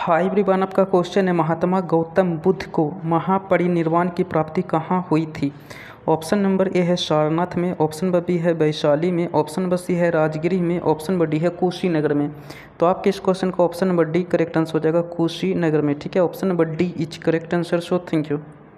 High everyone, आपका question है महात्मा गौतम बुद्ध को महापरिनिर्वाण की प्राप्ति कहाँ हुई थी। ऑप्शन नंबर ए है सारनाथ में, ऑप्शन नंबर बी है वैशाली में, ऑप्शन नंबर सी है राजगिरी में, ऑप्शन नंबर डी है कुशीनगर में। तो आपके इस क्वेश्चन का option number D correct answer हो जाएगा कुशीनगर में। ठीक है, option number D is correct answer. So thank you.